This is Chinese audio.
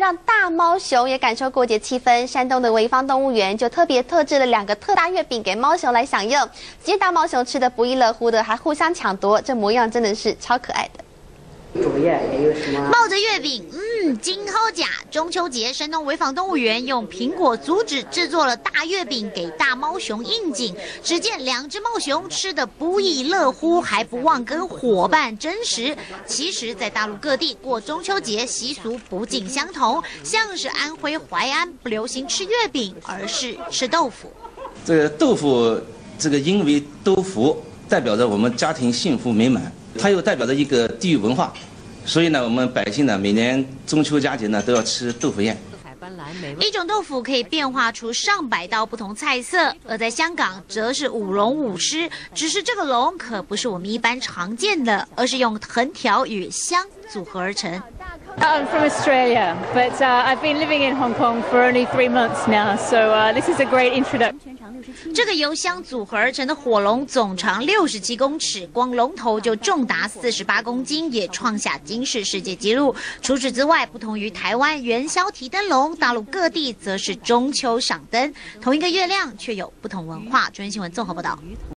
让大猫熊也感受过节气氛。山东的潍坊动物园就特别特制了2个特大月饼给猫熊来享用。这些大猫熊吃得不亦乐乎的，还互相抢夺，这模样真的是超可爱的。 主页也有什么？ 抱着月饼，真好假！中秋节，山东潍坊动物园用苹果竹子制作了大月饼给大猫熊应景。只见2只猫熊吃得不亦乐乎，还不忘跟伙伴争食。其实，在大陆各地过中秋节习俗不尽相同，像是安徽淮安不流行吃月饼，而是吃豆腐。 这个豆腐，因为豆腐代表着我们家庭幸福美满。 它又代表着一个地域文化，所以呢，我们百姓呢，每年中秋佳节呢都要吃豆腐宴。 一种豆腐可以变化出上百道不同菜色，而在香港则是舞龙舞狮，只是这个龙可不是我们一般常见的，而是用藤条与香组合而成。 I'm from Australia, but I've been living in Hong Kong for only 3 months now, so this is a great introduction. 这个由香组合而成的火龙总长67公尺，光龙头就重达48公斤，也创下吉尼世界纪录。除此之外，不同于台湾元宵提灯笼，大陆各地则是中秋赏灯，同一个月亮却有不同文化。中央新闻综合报道。